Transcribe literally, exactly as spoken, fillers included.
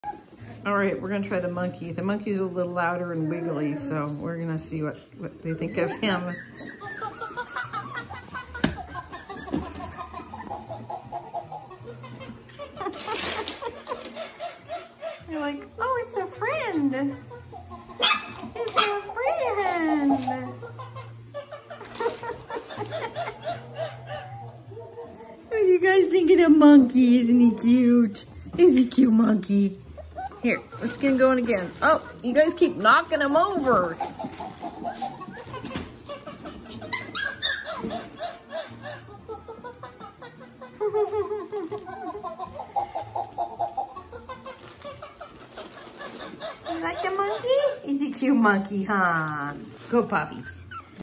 All right, we're gonna try the monkey. The monkey's a little louder and wiggly, so we're gonna see what, what they think of him. You're like, oh, it's a friend. It's a friend. What are you guys thinking of monkey? Isn't he cute? Is he cute, monkey? Here, let's get him going again. Oh, you guys keep knocking him over. You like the monkey? He's a cute monkey, huh? Go puppies.